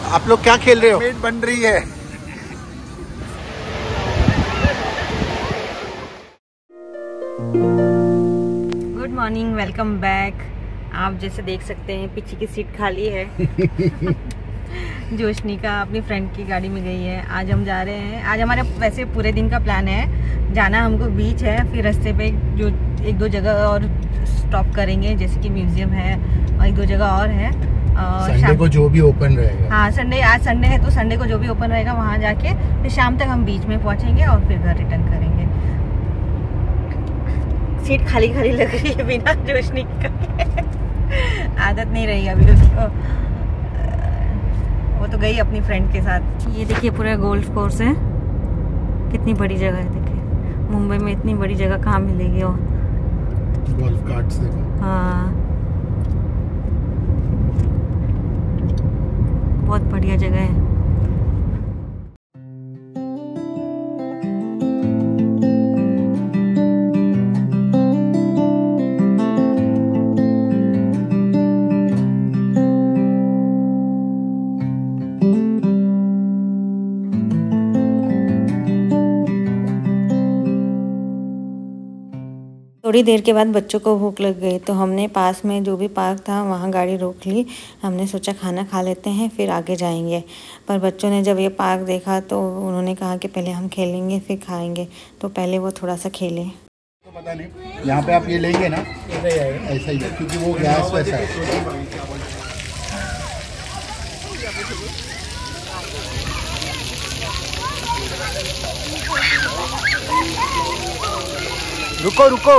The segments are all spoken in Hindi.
आप लोग क्या खेल रहे हो? मेट बन रही है। Good morning, welcome back. आप जैसे देख सकते हैं पीछे की सीट खाली है। जोशनिका अपनी फ्रेंड की गाड़ी में गई है। आज हम जा रहे हैं। आज हमारे वैसे पूरे दिन का प्लान है, जाना हमको बीच है, फिर रास्ते पे जो एक दो जगह और स्टॉप करेंगे, जैसे कि म्यूजियम है और एक दो जगह और है। और संडे को जो भी ओपन रहेगा। हाँ, संडे, आज संडे है तो संडे को जो भी ओपन रहेगा वहाँ जाके फिर शाम तक हम बीच में पहुँचेंगे और फिर घर रिटर्न करेंगे। सीट खाली खाली लग रही है बिना जोशनिका के। आदत नहीं रही अभी उसको। वो तो गई अपनी फ्रेंड के साथ। ये देखिए पूरा गोल्फ कोर्स है, कितनी बड़ी जगह है। देखिए मुंबई में इतनी बड़ी जगह कहाँ मिलेगी। और गोल्फ कार्ट्स देखो। हाँ, बहुत बढ़िया जगह है। थोड़ी देर के बाद बच्चों को भूख लग गई तो हमने पास में जो भी पार्क था वहाँ गाड़ी रोक ली। हमने सोचा खाना खा लेते हैं फिर आगे जाएंगे, पर बच्चों ने जब ये पार्क देखा तो उन्होंने कहा कि पहले हम खेलेंगे फिर खाएंगे, तो पहले वो थोड़ा सा खेले। तो पता नहीं यहाँ पे आप ये लेंगे ना, ऐसा ही है क्योंकि वो गैस वैसा है। रुको रुको।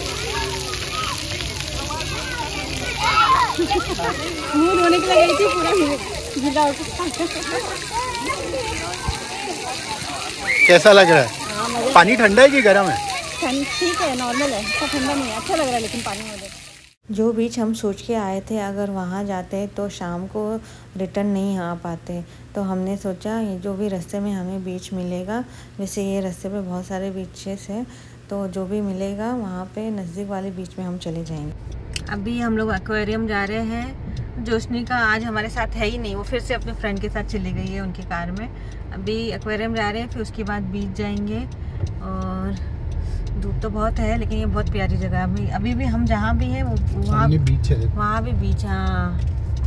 मुंह धोने के लिए गई थी, पूरा कैसा लग रहा है? पानी ठंडा है कि गर्म है? ठीक है, नॉर्मल है, इतना ठंडा नहीं है, अच्छा लग रहा है लेकिन पानी में। जो बीच हम सोच के आए थे अगर वहाँ जाते तो शाम को रिटर्न नहीं आ पाते, तो हमने सोचा ये जो भी रास्ते में हमें बीच मिलेगा, वैसे ये रास्ते पे बहुत सारे बीचेस हैं, तो जो भी मिलेगा वहाँ पे नज़दीक वाले बीच में हम चले जाएंगे। अभी हम लोग एक्वेरियम जा रहे हैं। जोशनिका आज हमारे साथ है ही नहीं, वो फिर से अपने फ्रेंड के साथ चली गई है उनकी कार में। अभी एक्वेरियम जा रहे हैं, फिर उसके बाद बीच जाएंगे। और धूप तो बहुत है लेकिन ये बहुत प्यारी जगह है। अभी भी हम जहाँ भी हैं वहाँ बीच है, वहाँ भी बीच। हाँ,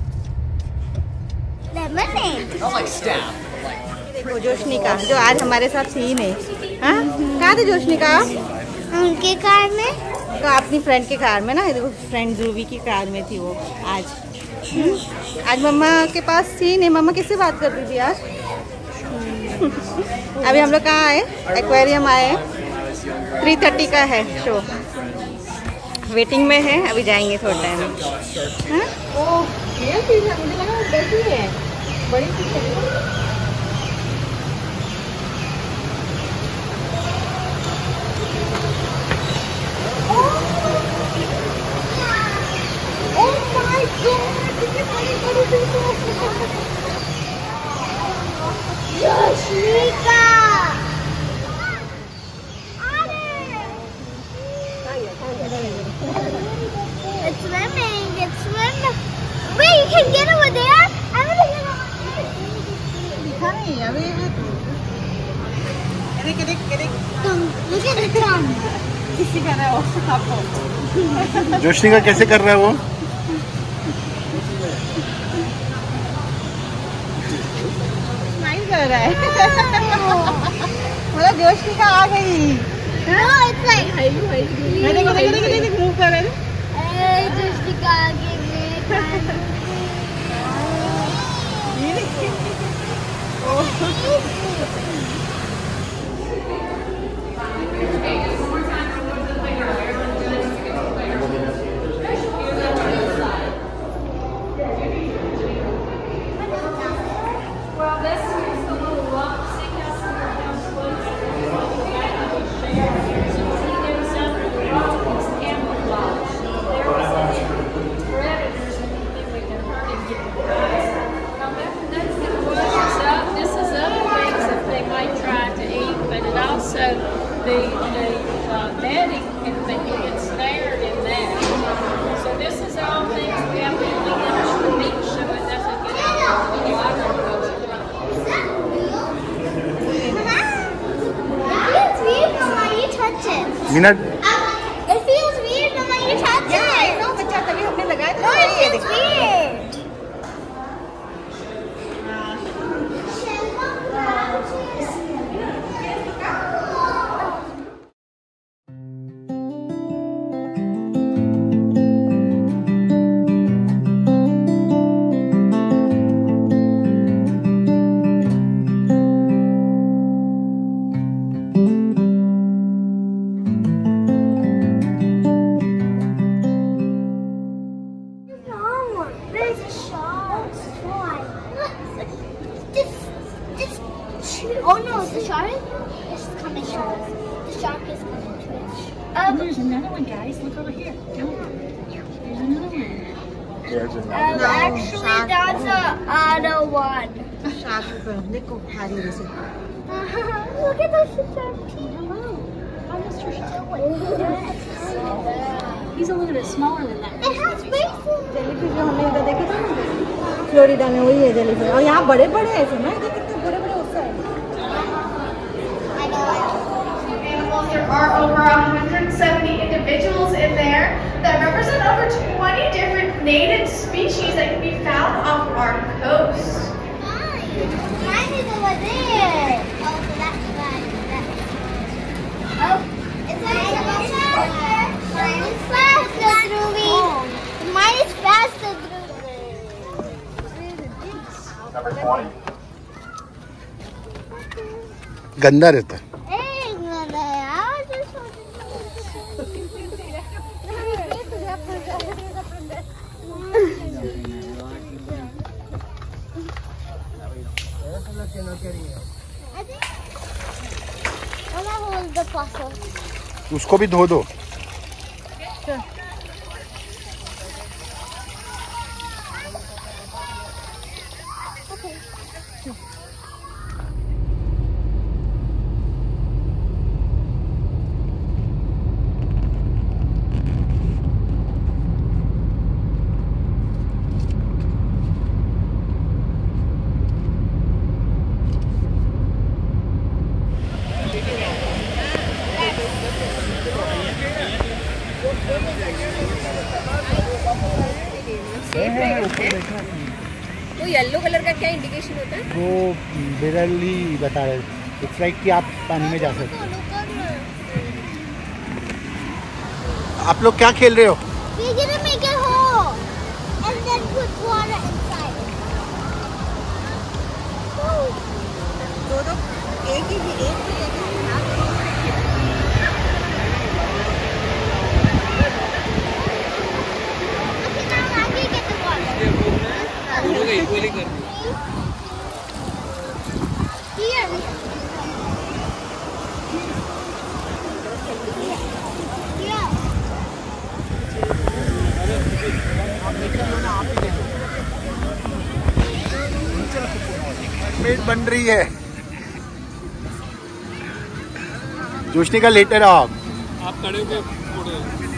देखो जोशनिका जो आज हमारे साथ थी नहीं। हाँ, कहाँ थी जोशनिका? उनके कार में, तो अपनी फ्रेंड के कार में ना। देखो फ्रेंड ध्रुवी की कार में थी वो आज। आज मम्मा के पास थी नहीं। मम्मा किससे बात कर रही थी आज? अभी हम लोग कहाँ आए? एक्वेरियम आए। 3:30 का है शो, वेटिंग में है, अभी जाएंगे थोड़ा टाइम में। हाँ? ये चीज़ है, मुझे लगा वो बैठी है, बड़ी चीज़ है। जोशनिका, it's swimming, it's swimming. Wait, you can get over there? I want to get over there. Look at the tongue. किसी कर रहा है वो आपको? जोशनिका कैसे कर रहा है वो? स्माइल कर रहा है। मतलब जोशनिका आ गई। No, it's like. देखो मूव कर रहे हैं। Hey, जोशनिका आ गई। Meena It feels weird when you touch it. I know, बच्चा तभी हमने लगाया था। No, it feels weird. There's a shark. Oh no, it's the shark. It's coming. The shark is coming to it. There's another one, guys. Look over here. There's another one. Actually, that's the other one. Shark देखो भारी जैसे। Look at those shark teeth. He's a little bit smaller than that. It has faces. Jellyfish जो हमने इधर देखे थे ना फ्लोरिडा में, वही है जेलीफिश। और यहाँ बड़े बड़े ऐसे ना, इधर कितने बड़े बड़े होते हैं। I know. Animals, there are over 170 individuals in there that represent over 20 different native species that can be found off our coast. Mine is over there. Oh, so that's mine. Oh, it's mine is faster through me. Mine is faster through me. Number 20. गंदा रहता है। उसको भी धो दो। वो येलो कलर का क्या इंडिकेशन होता है? वो विरल ही बता रहे, इट्स लाइक कि आप पानी में जा सकते हो। आप लोग क्या खेल रहे हो? We're gonna make a hole and then put water inside. दो एक ही Okay, now I can get the water. Here. Yeah. पेट बन रही है। जोशनी का लेटर आप खड़े होके फोटो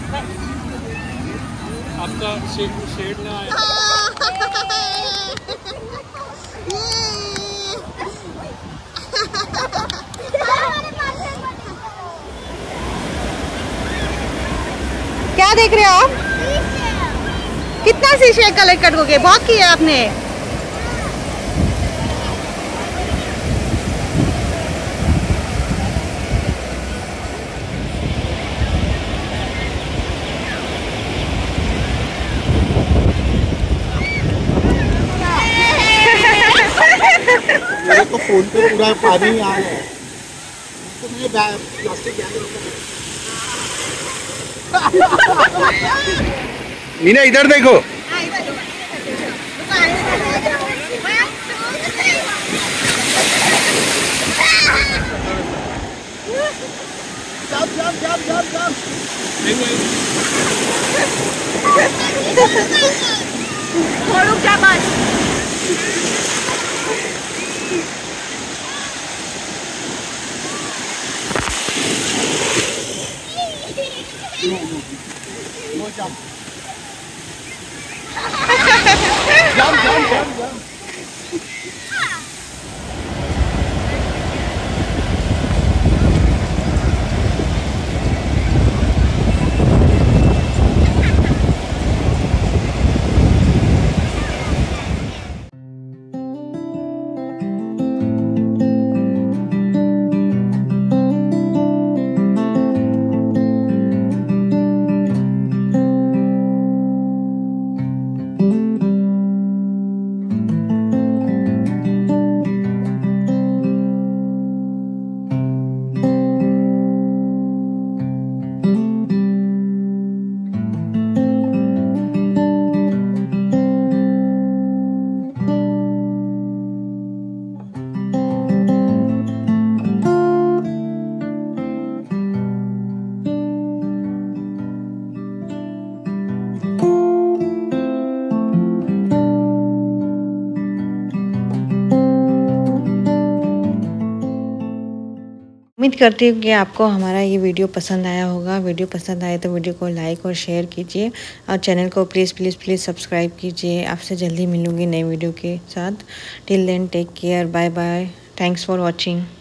आपका शेड ना आए। क्या देख रहे हो आप? कितना शीशे कलेक्ट करोगे? बहुत किया आपने। मेरे को फोन पे पूरा पानी आ रहा है, तो मैं प्लास्टिक बैग मीना इधर देखो। छोड़ो क्या बात। उम्मीद करती हूँ कि आपको हमारा ये वीडियो पसंद आया होगा। वीडियो पसंद आए तो वीडियो को लाइक और शेयर कीजिए और चैनल को प्लीज़ सब्सक्राइब कीजिए। आपसे जल्दी मिलूँगी नई वीडियो के साथ। Till then take care, bye bye, thanks for watching.